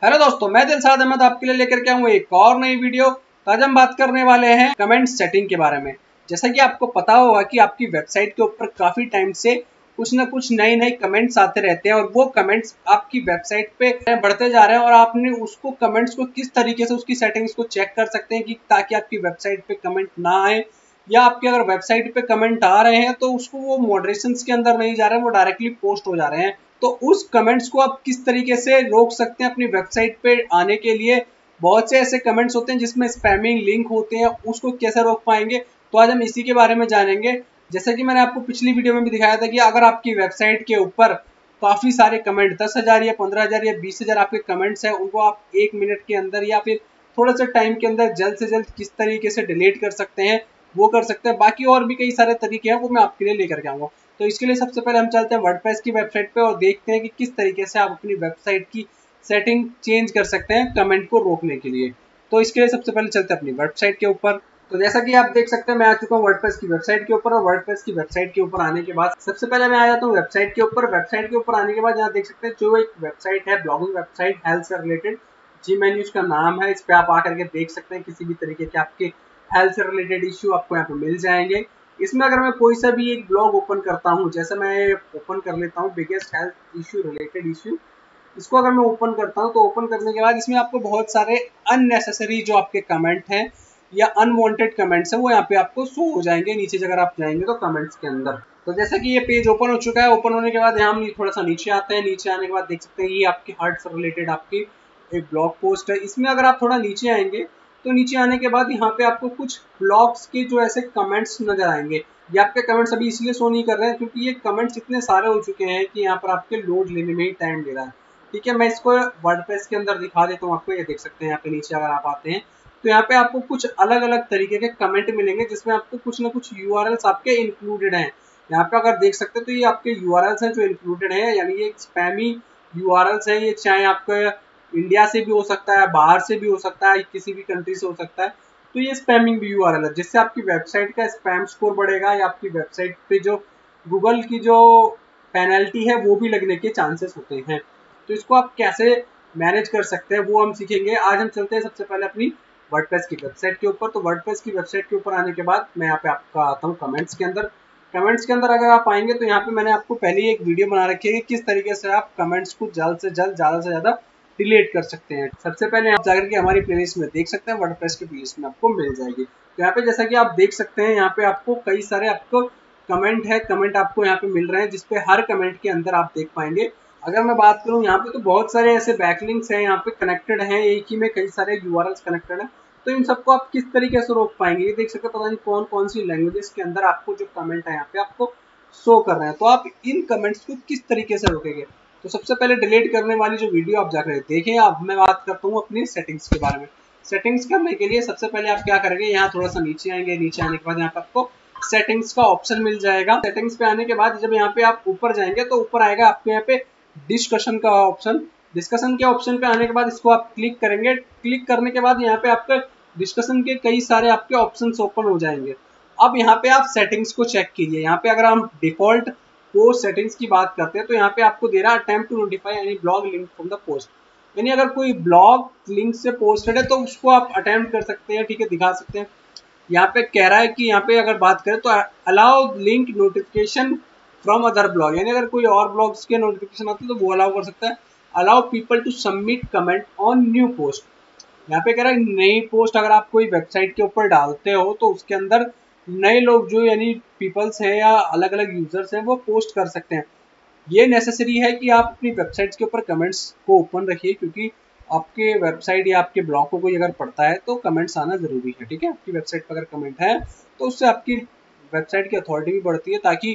Hello दोस्तों, मैं दिलशाद अहमद आपके लिए लेकर के आऊँ एक और नई वीडियो। तो आज हम बात करने वाले हैं कमेंट सेटिंग के बारे में। जैसा कि आपको पता होगा कि आपकी वेबसाइट के ऊपर काफी टाइम से कुछ ना कुछ नए नए कमेंट्स आते रहते हैं और वो कमेंट्स आपकी वेबसाइट पे बढ़ते जा रहे हैं और आपने उसको कमेंट्स को किस तरीके से उसकी सेटिंग्स को चेक कर सकते हैं कि ताकि आपकी वेबसाइट पे कमेंट ना आए, या आपकी अगर वेबसाइट पे कमेंट आ रहे हैं तो उसको वो मॉडरेशंस के अंदर नहीं जा रहे हैं, वो डायरेक्टली पोस्ट हो जा रहे हैं। तो उस कमेंट्स को आप किस तरीके से रोक सकते हैं अपनी वेबसाइट पे आने के लिए। बहुत से ऐसे कमेंट्स होते हैं जिसमें स्पैमिंग लिंक होते हैं, उसको कैसे रोक पाएंगे, तो आज हम इसी के बारे में जानेंगे। जैसा कि मैंने आपको पिछली वीडियो में भी दिखाया था कि अगर आपकी वेबसाइट के ऊपर काफी सारे कमेंट 10,000 या 15,000 या 20,000 आपके कमेंट्स हैं, उनको आप 1 मिनट के अंदर या फिर थोड़ा सा टाइम के अंदर जल्द से जल्द किस तरीके से डिलीट कर सकते हैं, वो कर सकते हैं। बाकी और भी कई सारे तरीके हैं, वो मैं आपके लिए लेकर के आऊंगा। तो इसके लिए सबसे पहले हम चलते हैं वर्डप्रेस की वेबसाइट पे और देखते हैं कि किस तरीके से आप अपनी वेबसाइट की सेटिंग चेंज कर सकते हैं कमेंट को रोकने के लिए। तो इसके लिए सबसे पहले चलते हैं अपनी वेबसाइट के ऊपर। तो जैसा कि आप देख सकते हैं, मैं आ चुका हूँ वर्डप्रेस की वेबसाइट के ऊपर और वर्डप्रेस की वेबसाइट के ऊपर आने के बाद सबसे पहले मैं आ जाता हूँ वेबसाइट के ऊपर। वेबसाइट के ऊपर आने के बाद यहाँ देख सकते हैं जो एक वेबसाइट है, ब्लॉगिंग वेबसाइट हेल्थ से रिलेटेड, जी मेन्यू उसका नाम है। इस पे आप आकर के देख सकते हैं किसी भी तरीके के आपके हेल्थ से रिलेटेड इश्यू आपको यहाँ पे मिल जाएंगे। इसमें अगर मैं कोई सा भी एक ब्लॉग ओपन करता हूँ, जैसे मैं ओपन कर लेता हूँ biggest health issue related issue, इसको अगर मैं ओपन करता हूँ तो ओपन करने के बाद इसमें आपको बहुत सारे अननेसेसरी जो आपके कमेंट हैं या अनवांटेड कमेंट्स हैं वो यहाँ पे आपको शो हो जाएंगे नीचे अगर आप जाएंगे तो कमेंट्स के अंदर। तो जैसा कि ये पेज ओपन हो चुका है, ओपन होने के बाद यहाँ हम थोड़ा सा नीचे आते हैं। नीचे आने के बाद देख सकते हैं ये आपकी हार्ट से रिलेटेड आपकी एक ब्लॉग पोस्ट है। इसमें अगर आप थोड़ा नीचे आएंगे तो नीचे आने के बाद यहाँ पे आपको कुछ ब्लॉग्स के जो ऐसे कमेंट्स नजर आएंगे। ये आपके कमेंट्स अभी इसलिए शो नहीं कर रहे हैं क्योंकि ये कमेंट्स इतने सारे हो चुके हैं कि यहाँ पर आपके लोड लेने में ही टाइम ले रहा है। ठीक है, मैं इसको वर्डप्रेस के अंदर दिखा देता हूँ आपको। ये देख सकते हैं यहाँ पे नीचे अगर आप आते हैं तो यहाँ पे आपको कुछ अलग अलग तरीके के कमेंट मिलेंगे जिसमें आपको कुछ ना कुछ यूआरएल्स आपके इंक्लूडेड हैं। यहाँ पे अगर देख सकते हैं तो ये आपके यूआरएल्स हैं जो इंक्लूडेड है, यानी ये स्पैमी यूआरएल्स है। ये चाहे आपका इंडिया से भी हो सकता है, बाहर से भी हो सकता है, किसी भी कंट्री से हो सकता है। तो ये स्पैमिंग भी यूआरएल है जिससे आपकी वेबसाइट का स्पैम स्कोर बढ़ेगा या आपकी वेबसाइट पे जो गूगल की जो पेनल्टी है वो भी लगने के चांसेस होते हैं। तो इसको आप कैसे मैनेज कर सकते हैं वो हम सीखेंगे। आज हम चलते हैं सबसे पहले अपनी वर्डप्रेस की वेबसाइट के ऊपर। तो वर्डप्रेस की वेबसाइट के ऊपर आने के बाद मैं यहाँ पे आपका आता हूँ कमेंट्स के अंदर। कमेंट्स के अंदर अगर आप आएंगे तो यहाँ पे मैंने आपको पहले ही एक वीडियो बना रखी है कि किस तरीके से आप कमेंट्स को जल्द से जल्द ज़्यादा से ज़्यादा डिलीट कर सकते हैं। सबसे पहले आप जाकर के हमारी प्लेलिस्ट में देख सकते हैं, वर्डप्रेस की प्लेलिस्ट में आपको मिल जाएगी। तो यहाँ पे जैसा कि आप देख सकते हैं, यहाँ पे आपको कई सारे आपको कमेंट है, कमेंट आपको यहाँ पे मिल रहे हैं जिसपे हर कमेंट के अंदर आप देख पाएंगे। अगर मैं बात करूँ यहाँ पे तो बहुत सारे ऐसे बैकलिंक्स हैं यहाँ पे कनेक्टेड हैं, एक ही में कई सारे यूआरएल्स कनेक्टेड हैं। तो इन सबको आप किस तरीके से रोक पाएंगे, ये देख सकते हैं पता नहीं कौन कौन सी लैंग्वेजेस के अंदर आपको जो कमेंट है यहाँ पे आपको शो कर रहे हैं। तो आप इन कमेंट्स को किस तरीके से रोकेंगे, तो सबसे पहले डिलीट करने वाली जो वीडियो आप जाकर देखें। अब मैं बात करता हूँ अपनी सेटिंग्स के बारे में। सेटिंग्स करने के लिए सबसे पहले आप क्या करेंगे, यहाँ थोड़ा सा नीचे आएंगे। नीचे आने के बाद यहाँ पे आपको सेटिंग्स का ऑप्शन मिल जाएगा। सेटिंग्स पे आने के बाद जब यहाँ पे आप ऊपर जाएंगे तो ऊपर आएगा आपके यहाँ पे डिस्कशन का ऑप्शन। डिस्कशन के ऑप्शन पे आने के बाद इसको आप क्लिक करेंगे। क्लिक करने के बाद यहाँ पे आपके डिस्कशन के कई सारे आपके ऑप्शंस ओपन हो जाएंगे। अब यहाँ पे आप सेटिंग्स को चेक कीजिए। यहाँ पे अगर हम डिफॉल्ट पोस्ट सेटिंग्स की बात करते हैं तो यहाँ पे आपको दे रहा है attempt to notify any blog link from the post, यानी अगर कोई ब्लॉग लिंक से पोस्टेड है तो उसको आप अटेम्प्ट कर सकते हैं। ठीक है, दिखा सकते हैं। यहाँ पे कह रहा है कि यहाँ पे अगर बात करें तो allow link notification from other blog, यानी अगर कोई और ब्लॉग्स के नोटिफिकेशन आते हैं तो वो अलाउ कर सकता है। Allow people to submit comment on new post, यहाँ पे कह रहा है नई पोस्ट अगर आप कोई वेबसाइट के ऊपर डालते हो तो उसके अंदर नए लोग जो यानी पीपल्स हैं या अलग अलग यूजर्स हैं वो पोस्ट कर सकते हैं। ये नेसेसरी है कि आप अपनी वेबसाइट्स के ऊपर कमेंट्स को ओपन रखिए, क्योंकि आपके वेबसाइट या आपके ब्लॉग को कोई अगर पढ़ता है तो कमेंट्स आना जरूरी है। ठीक है, आपकी वेबसाइट पर अगर कमेंट है तो उससे आपकी वेबसाइट की अथॉरिटी भी बढ़ती है, ताकि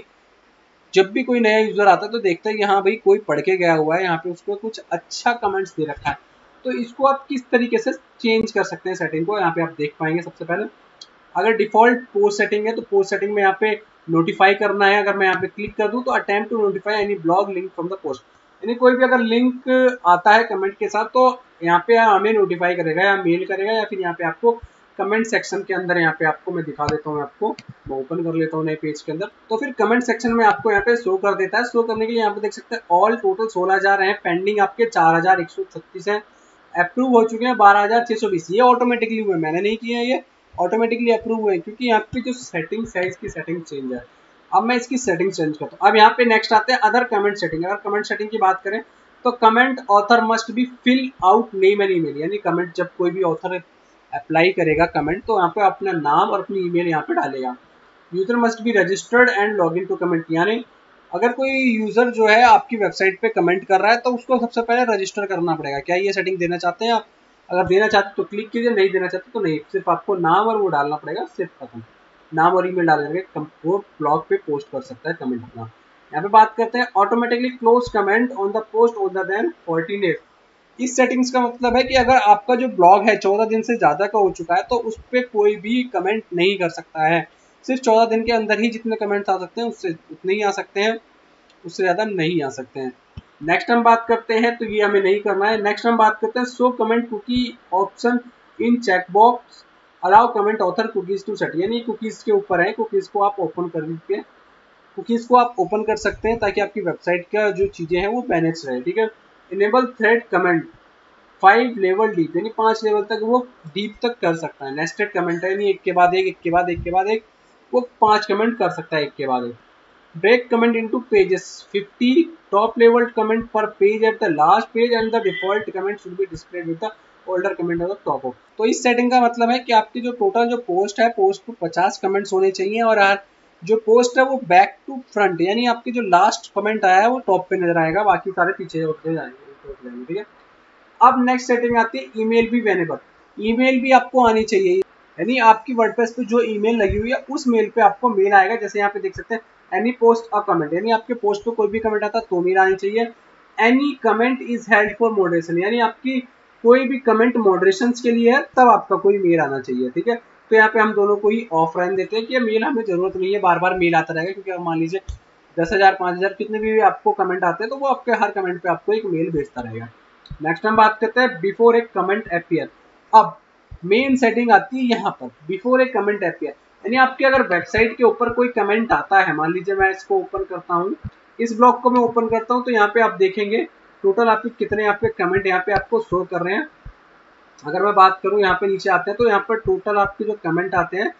जब भी कोई नया यूजर आता है तो देखता है कि हाँ भाई कोई पढ़ के गया हुआ है, यहाँ पे उसको कुछ अच्छा कमेंट्स दे रखा है। तो इसको आप किस तरीके से चेंज कर सकते हैं सेटिंग को, यहाँ पे आप देख पाएंगे। सबसे पहले अगर डिफॉल्ट पोस्ट सेटिंग है तो पोस्ट सेटिंग में यहाँ पे नोटिफाई करना है। अगर मैं यहाँ पे क्लिक कर दूं तो attempt to notify any blog link from the post, यानी कोई भी अगर लिंक आता है कमेंट के साथ तो यहाँ पे हमें नोटिफाई करेगा या मेल करेगा, या फिर यहाँ पे आपको कमेंट सेक्शन के अंदर यहाँ पे आपको मैं दिखा देता हूँ। आपको मैं ओपन कर लेता हूँ नए पेज के अंदर, तो फिर कमेंट सेक्शन में आपको यहाँ पे शो कर देता है। शो करने के लिए यहाँ पे देख सकते हैं ऑल टोटल 16,000 हैं, पेंडिंग आपके 4,136 है। अप्रूव हो चुके हैं 12,620। ये ऑटोमेटिकली हुए, मैंने नहीं किए हैं, ये ऑटोमेटिकली अप्रूव हुए क्योंकि यहाँ पे जो सेटिंग्स है इसकी सेटिंग चेंज है। अब मैं इसकी सेटिंग चेंज करता हूँ। अब यहाँ पे नेक्स्ट आते हैं अदर कमेंट सेटिंग। अगर कमेंट सेटिंग की बात करें तो comment author must be fill out name and email, यानी कमेंट जब कोई भी ऑथर अप्लाई करेगा कमेंट तो यहाँ पे अपना नाम और अपनी ईमेल यहाँ पे डालेगा। User must be registered and log in to comment, यानी अगर कोई यूजर जो है आपकी वेबसाइट पे कमेंट कर रहा है तो उसको सबसे पहले रजिस्टर करना पड़ेगा। क्या ये सेटिंग देना चाहते हैं आप? अगर देना चाहते तो क्लिक कीजिए, नहीं देना चाहते तो नहीं, सिर्फ आपको नाम और वो डालना पड़ेगा, सिर्फ खत्म। नाम और ईमेल डाल करके वो ब्लॉग पे पोस्ट कर सकता है कमेंट अपना। यहाँ पे बात करते हैं automatically close comment on the post older than 14 days. इस सेटिंग्स का मतलब है कि अगर आपका जो ब्लॉग है 14 दिन से ज्यादा का हो चुका है तो उस पर कोई भी कमेंट नहीं कर सकता है। सिर्फ 14 दिन के अंदर ही जितने कमेंट्स आ सकते हैं उससे उतने ही आ सकते हैं, उससे ज्यादा नहीं आ सकते हैं। नेक्स्ट हम बात करते हैं, तो ये हमें नहीं करना है। नेक्स्ट हम बात करते हैं show comment cookie option in checkbox allow comment author cookies to set, यानी कुकीज के ऊपर है, कुकीज को आप ओपन करके कुकीज को आप ओपन कर सकते हैं ताकि आपकी वेबसाइट का जो चीजें हैं वो मैनेज रहे। ठीक है। Enable thread comment 5 level deep, यानी 5 लेवल तक वो डीप तक कर सकता है। नेस्टेड कमेंट है, यानी एक के बाद एक, एक के बाद एक के बाद एक, वो 5 कमेंट कर सकता है एक के बाद एक। break comment into pages 50 top level comment per page at the last page and the default comment should be displayed with the older comment at the top of। तो इस सेटिंग का मतलब है कि आपकी जो टोटल जो पोस्ट है पोस्ट पे 50 कमेंट्स होने चाहिए और जो पोस्ट है वो बैक टू फ्रंट, यानी आपकी जो लास्ट कमेंट आया है वो टॉप पे नजर आएगा, बाकी सारे पीछे होते जाएंगे। ठीक है। अब नेक्स्ट सेटिंग आती है ईमेल भी वेनेबल। ईमेल भी आपको आनी चाहिए, यानी आपकी वर्डप्रेस पे जो ईमेल लगी हुई है उस मेल पे आपको मेल आएगा। जैसे यहाँ पे देख सकते हैं एनी पोस्ट अ कमेंट, यानी आपके पोस्ट पे कोई भी कमेंट आता है तो मेल आनी चाहिए। Any comment is held for moderation, यानी आपकी कोई भी कमेंट मॉडरेशन के लिए है तब आपका कोई मेल आना चाहिए। ठीक है। तो यहाँ पे हम दोनों को ही ऑफ रहने देते हैं कि मेल हमें जरूरत नहीं है, बार बार मेल आता रहेगा, क्योंकि मान लीजिए 10,000 5,000 कितने भी आपको कमेंट आते हैं तो वो आपके हर कमेंट पे आपको एक मेल भेजता रहेगा। नेक्स्ट हम बात करते हैं बिफोर ए कमेंट अपीयर। अब मेन सेटिंग आती है यहाँ पर बिफोर ए कमेंट अपीयर, यानी आपके अगर वेबसाइट के ऊपर कोई कमेंट आता है, मान लीजिए मैं इसको ओपन करता हूँ, इस ब्लॉग को मैं ओपन करता हूँ तो यहाँ पे आप देखेंगे टोटल आपके कितने आपके कमेंट यहाँ पे आपको शो कर रहे हैं। अगर मैं बात करूँ यहाँ पे नीचे आते हैं तो यहाँ पर टोटल आपके जो कमेंट आते हैं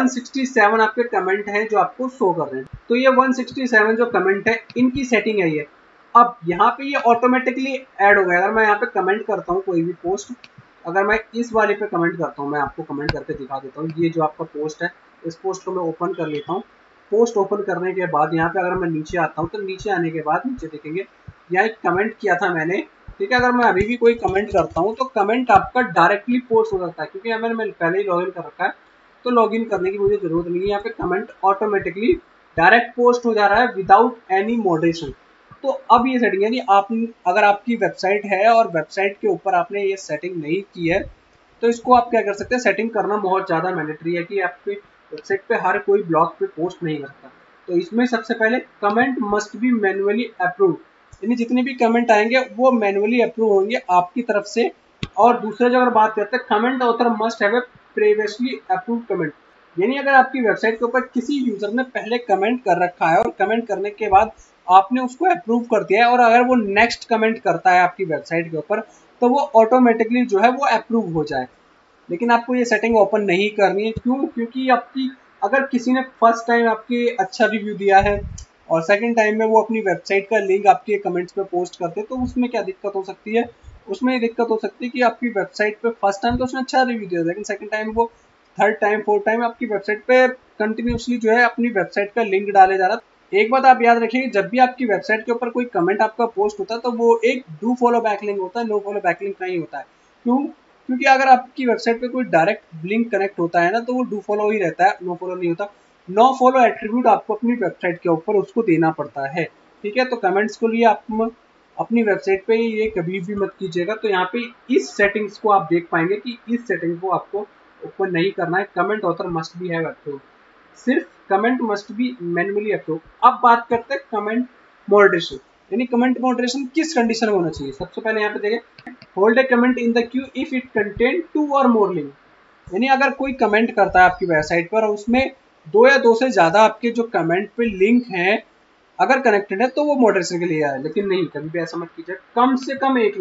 167 आपके कमेंट हैं जो आपको शो कर रहे हैं। तो ये 167 जो कमेंट है इनकी सेटिंग है ये। अब यहाँ पे ये ऑटोमेटिकली ऐड हो गया। अगर मैं यहाँ पे कमेंट करता हूँ कोई भी पोस्ट, अगर मैं इस वाले पे कमेंट करता हूँ, मैं आपको कमेंट करके दिखा देता हूँ। ये जो आपका पोस्ट है इस पोस्ट को मैं ओपन कर लेता हूँ। पोस्ट ओपन करने के बाद यहाँ पे अगर मैं नीचे आता हूँ तो नीचे आने के बाद नीचे देखेंगे यहाँ एक कमेंट किया था मैंने। ठीक है। अगर मैं अभी भी कोई कमेंट करता हूँ तो कमेंट आपका डायरेक्टली पोस्ट हो सकता है, क्योंकि मैंने पहले ही लॉगिन कर रखा है तो लॉगिन करने की मुझे जरूरत नहीं है। यहाँ पे कमेंट ऑटोमेटिकली डायरेक्ट पोस्ट हो जा रहा है विदाउट एनी मॉडरेशन। तो अब ये सेटिंग, यानी आप अगर आपकी वेबसाइट है और वेबसाइट के ऊपर आपने ये सेटिंग नहीं की है तो इसको आप क्या कर सकते हैं, सेटिंग करना बहुत ज़्यादा मैंडेटरी है कि आपके वेबसाइट पे हर कोई ब्लॉग पे पोस्ट नहीं कर सकता। तो इसमें सबसे पहले comment must be manually approve, यानी जितने भी कमेंट आएंगे वो मैनुअली अप्रूव होंगे आपकी तरफ से। और दूसरा जो अगर बात करते हैं comment author must have a previously approve comment, यानी अगर आपकी वेबसाइट के ऊपर किसी यूजर ने पहले कमेंट कर रखा है और कमेंट करने के बाद आपने उसको अप्रूव कर दिया है और अगर वो नेक्स्ट कमेंट करता है आपकी वेबसाइट के ऊपर तो वो ऑटोमेटिकली जो है वो अप्रूव हो जाए। लेकिन आपको ये सेटिंग ओपन नहीं करनी है। क्यों? क्योंकि आपकी अगर किसी ने फर्स्ट टाइम आपके अच्छा रिव्यू दिया है और सेकंड टाइम में वो अपनी वेबसाइट का लिंक आपके कमेंट्स पे पोस्ट करते हैं तो उसमें क्या दिक्कत हो सकती है, उसमें ये दिक्कत हो सकती है कि आपकी वेबसाइट पे फर्स्ट टाइम तो उसने अच्छा रिव्यू दिया लेकिन सेकंड टाइम वो थर्ड टाइम फोर्थ टाइम आपकी वेबसाइट पे कंटिन्यूसली जो है अपनी वेबसाइट का लिंक डाले जा रहा है। एक बात आप याद रखिए, जब भी आपकी वेबसाइट के ऊपर कोई कमेंट आपका पोस्ट होता है तो वो एक डू फॉलो बैकलिंक होता है, नो फॉलो बैकलिंक नहीं होता है। क्यों? क्योंकि अगर आपकी वेबसाइट पे कोई डायरेक्ट लिंक कनेक्ट होता है ना तो वो डू फॉलो ही रहता है, नो फॉलो नहीं होता। नो फॉलो एट्रीब्यूट आपको अपनी वेबसाइट के ऊपर उसको देना पड़ता है। ठीक है। तो कमेंट्स को लिए आप अपनी वेबसाइट पे ये कभी भी मत कीजिएगा। तो यहाँ पे इस सेटिंग्स को आप देख पाएंगे कि इस सेटिंग को आपको ओपन नहीं करना है। Comment author must be have approve, सिर्फ comment must be manually approve. अब बात करते हैं कमेंट मॉडरेशन, यानी कमेंट मॉडरेशन किस कंडीशन में होना चाहिए। सबसे पहले यहाँ पे देखें hold a comment in the queue if it contain 2 or more link, यानी अगर कोई कमेंट करता है आपकी वेबसाइट पर और उसमें 2 या 2 से ज्यादा आपके जो कमेंट पे लिंक हैं अगर कनेक्टेड है तो वो मॉडरेशन के लिए आए। लेकिन नहीं, कभी भी ऐसा मत कीजिए, कम से कम एक लिंक।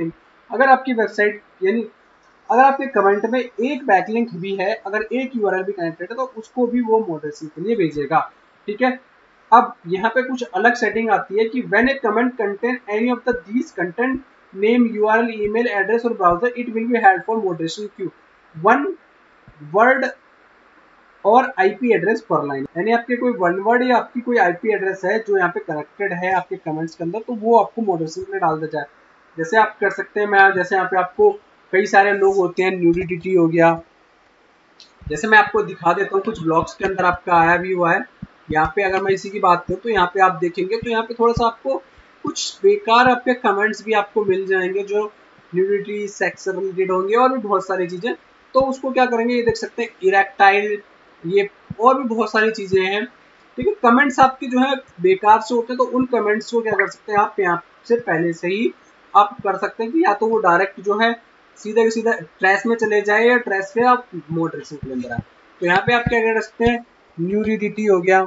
अगर आपकी वेबसाइट यानी अगर आपके कमेंट में एक बैकलिंक भी है, अगर एक यूआरएल भी कनेक्टेड है, तो उसको भी वो मॉडरेशन के लिए भेजेगा। ठीक है, अब यहाँ पे कुछ अलग सेटिंग आती है कि when a comment contain any of the these content name, URL, email address और browser, it will be held for moderation queue, one word और आईपी एड्रेस पर लाइन। यानी आपके कोई वन वर्ड या आपकी कोई आईपी एड्रेस है जो यहाँ पे कनेक्टेड है आपके कमेंट्स के अंदर, तो वो आपको मॉडरेशन में डाल दिया जाए। जैसे आप कर सकते हैं, मैं जैसे यहाँ पे आपको कई सारे लोग होते हैं, न्यूडिटी हो गया, जैसे मैं आपको दिखा देता हूँ कुछ ब्लॉग्स के अंदर आपका आया भी हुआ है। यहाँ पे अगर मैं इसी की बात करूँ तो यहाँ पे आप देखेंगे तो यहाँ पे थोड़ा सा आपको कुछ बेकार आपके कमेंट्स भी आपको मिल जाएंगे जो न्यूडिटी सेक्स से रिलेटेड होंगे और भी बहुत सारी चीजें। तो उसको क्या करेंगे, ये देख सकते हैं इरेक्टाइल, ये और भी बहुत सारी चीजें हैं। ठीक है, कमेंट्स आपके जो है बेकार से होते हैं, तो उन कमेंट्स को क्या कर सकते हैं आप यहाँ से पहले से ही आप कर सकते हैं कि या तो वो डायरेक्ट जो है सीधा सीधा ट्रैश में चले जाए या ट्रैश से आप मॉडरेशन के अंदर आए। तो यहाँ पे आप क्या कर सकते हैं, न्यूडिटी हो गया,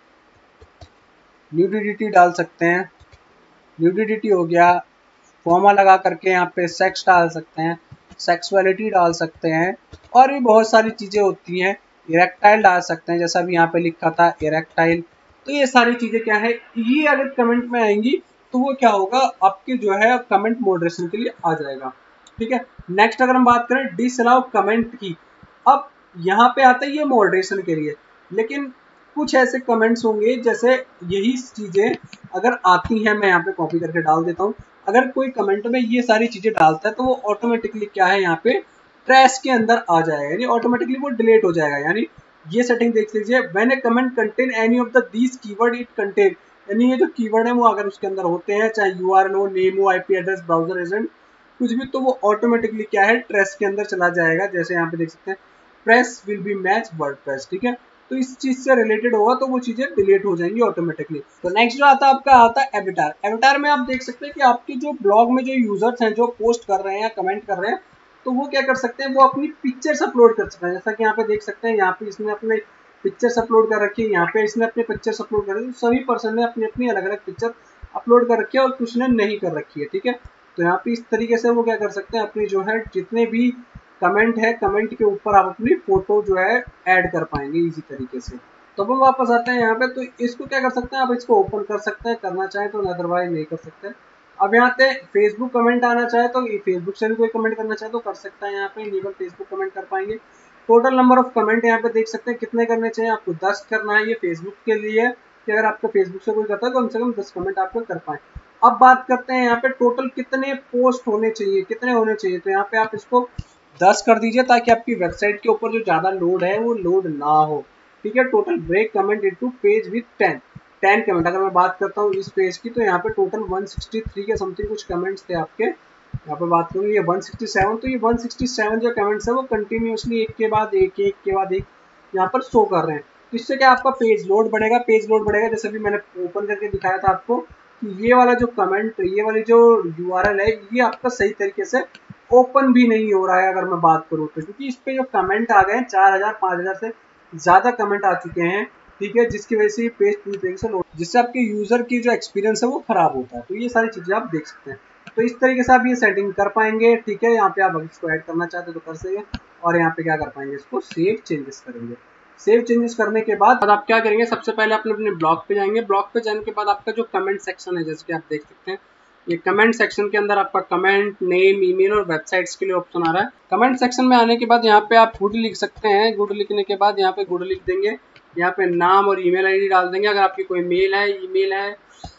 न्यूडिटी डाल सकते हैं, न्यूडिटी हो गया, कॉमा लगा करके यहाँ पे सेक्स डाल सकते हैं, सेक्सुअलिटी डाल सकते हैं, और भी बहुत सारी चीजें होती हैं। इरेक्टाइल डाल सकते हैं, जैसा भी यहाँ पे लिखा था इरेक्टाइल। तो ये सारी चीजें क्या है, ये अगर कमेंट में आएंगी तो वो क्या होगा, आपके जो है कमेंट मॉडरेशन के लिए आ जाएगा। ठीक है, नेक्स्ट अगर हम बात करें डिसअलाउ कमेंट की, अब यहाँ पे आता है ये मॉडरेशन के लिए, लेकिन कुछ ऐसे कमेंट्स होंगे जैसे यही चीजें अगर आती हैं, मैं यहाँ पे कॉपी करके डाल देता हूँ। अगर कोई कमेंट में ये सारी चीजें डालता है तो वो ऑटोमेटिकली क्या है, यहाँ पे ट्रैश के अंदर आ जाएगा, यानी ऑटोमेटिकली वो डिलीट हो जाएगा। यानी ये सेटिंग देख लीजिए, when a comment contain any of the these keyword it contain, यानी ये जो कीवर्ड है वो अगर उसके अंदर होते हैं, चाहे यूआरएल हो, नेम हो, आईपी एड्रेस, ब्राउजर एजेंट, कुछ भी, तो वो ऑटोमेटिकली क्या है ट्रैश के अंदर चला जाएगा। जैसे यहाँ पे देख सकते हैं press will be match WordPress. ठीक है, तो इस चीज से रिलेटेड होगा तो वो चीजें डिलीट हो जाएंगी ऑटोमेटिकली। तो नेक्स्ट जो आता है आपका आता है एविटार। एविटार में आप देख सकते हैं कि आपके जो ब्लॉग में जो यूजर्स हैं जो पोस्ट कर रहे हैं या कमेंट कर रहे हैं, तो वो क्या कर सकते हैं, वो अपनी पिक्चर्स अपलोड कर सकते हैं। जैसा कि यहाँ पे देख सकते हैं, यहाँ पे इसने अपने पिक्चर्स अपलोड कर रखी है, यहाँ पे इसने अपने पिक्चर्स अपलोड कर रखी है। सभी पर्सन ने अपनी अपनी अलग अलग पिक्चर अपलोड कर रखी है और कुछ ने नहीं कर रखी है। ठीक है, तो यहाँ पे इस तरीके से वो क्या कर सकते हैं, अपनी जो है जितने भी कमेंट है, कमेंट के ऊपर आप अपनी फोटो जो है ऐड कर पाएंगे इजी तरीके से। तो हम वापस आते हैं यहाँ पे, तो इसको क्या कर सकते हैं, आप इसको ओपन कर सकते हैं, करना चाहें तो, अदरवाइज नहीं कर सकते। अब यहाँ पे फेसबुक कमेंट आना चाहे तो फेसबुक से भी कोई कमेंट करना चाहे तो कर सकता है। यहाँ पे इनेबल फेसबुक कमेंट कर पाएंगे। टोटल नंबर ऑफ कमेंट यहाँ पे देख सकते हैं कितने करने चाहिए आपको, 10 करना है। ये फेसबुक के लिए कि अगर आपका फेसबुक से कोई करता है तो कम से कम 10 कमेंट आपको कर पाए। अब बात करते हैं यहाँ पे टोटल कितने पोस्ट होने चाहिए, कितने होने चाहिए, तो यहाँ पे आप इसको 10 कर दीजिए ताकि आपकी वेबसाइट के ऊपर जो ज्यादा लोड है वो लोड ना हो। ठीक है, total break comment into page with 10 comment. अगर मैं बात करता हूँ इस पेज की, तो यहाँ पे टोटल 163 के समथिंग कुछ कमेंट्स थे आपके। यहाँ पे बात करूँ ये 167, तो ये 167 जो कमेंट्स है वो कंटिन्यूसली एक के बाद एक, एक के बाद एक यहाँ पर शो कर रहे हैं। तो इससे क्या आपका पेज लोड बढ़ेगा, पेज लोड बढ़ेगा। जैसे भी मैंने ओपन करके दिखाया था आपको कि ये वाला जो कमेंट, ये वाली जो यूआरएल है, ये आपका सही तरीके से ओपन भी नहीं हो रहा है अगर मैं बात करूँ तो, क्योंकि इस पे जो कमेंट आ गए हैं 4000 5000 से ज्यादा कमेंट आ चुके हैं। ठीक है, जिसकी वजह से ये पेज पूरी तरीके से लोड, जिससे आपके यूजर की जो एक्सपीरियंस है वो खराब होता है। तो ये सारी चीजें आप देख सकते हैं। तो इस तरीके से आप ये सेटिंग कर पाएंगे। ठीक है, यहाँ पे आप इसको ऐड करना चाहते तो कर सकेंगे, और यहाँ पे क्या कर पाएंगे, इसको सेव चेंजेस करेंगे। सेव चेंजेस करने के बाद आप क्या करेंगे, सबसे पहले अपने ब्लॉग पे जाएंगे। ब्लॉग पे जाने के बाद आपका जो कमेंट सेक्शन है, जैसे कि आप देख सकते हैं, ये कमेंट सेक्शन के अंदर आपका कमेंट, नेम, ईमेल और वेबसाइट्स के लिए ऑप्शन आ रहा है। कमेंट सेक्शन में आने के बाद यहाँ पे आप गुड लिख सकते हैं। गुड लिखने के बाद यहाँ पे गुड लिख देंगे, यहाँ पे नाम और ईमेल आईडी डाल देंगे। अगर आपकी कोई मेल है, ईमेल है,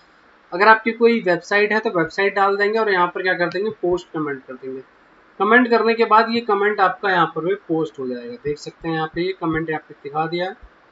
अगर आपकी कोई वेबसाइट है तो वेबसाइट डाल देंगे, और यहाँ पर क्या कर देंगे, पोस्ट कमेंट कर देंगे। कमेंट करने के बाद ये कमेंट आपका यहाँ पर भी पोस्ट हो जाएगा। देख सकते हैं यहाँ पे ये कमेंट यहाँ पे दिखा दिया,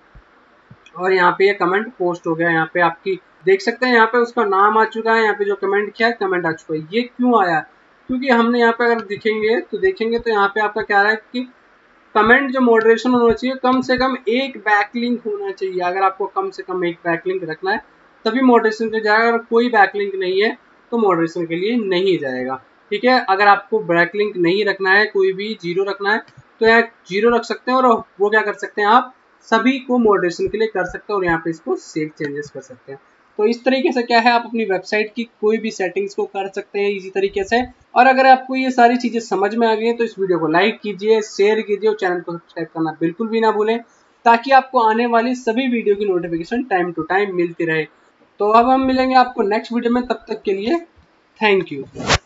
और यहाँ पे ये कमेंट पोस्ट हो गया। यहाँ पे आपकी देख सकते हैं, यहाँ पे उसका नाम आ चुका है, यहाँ पे जो कमेंट किया है कमेंट आ चुका है। ये क्यों आया, क्योंकि हमने यहाँ पे अगर देखेंगे तो यहाँ पे आपका क्या रहा है कि कमेंट जो मॉडरेशन होना चाहिए, कम से कम एक बैकलिंक होना चाहिए। अगर आपको कम से कम एक बैकलिंक रखना है तभी मॉडरेशन पे जाएगा, अगर कोई बैकलिंक नहीं है तो मॉडरेशन के लिए नहीं जाएगा। ठीक है, अगर आपको बैकलिंक नहीं रखना है, कोई भी जीरो रखना है, तो यहाँ जीरो रख सकते हैं, और वो क्या कर सकते हैं, आप सभी को मॉडरेशन के लिए कर सकते हैं, और यहाँ पे इसको सेव चेंजेस कर सकते हैं। तो इस तरीके से क्या है, आप अपनी वेबसाइट की कोई भी सेटिंग्स को कर सकते हैं इजी तरीके से। और अगर आपको ये सारी चीजें समझ में आ गई हैं तो इस वीडियो को लाइक कीजिए, शेयर कीजिए और चैनल को सब्सक्राइब करना बिल्कुल भी ना भूलें, ताकि आपको आने वाली सभी वीडियो की नोटिफिकेशन टाइम टू टाइम मिलती रहे। तो अब हम मिलेंगे आपको नेक्स्ट वीडियो में, तब तक के लिए थैंक यू।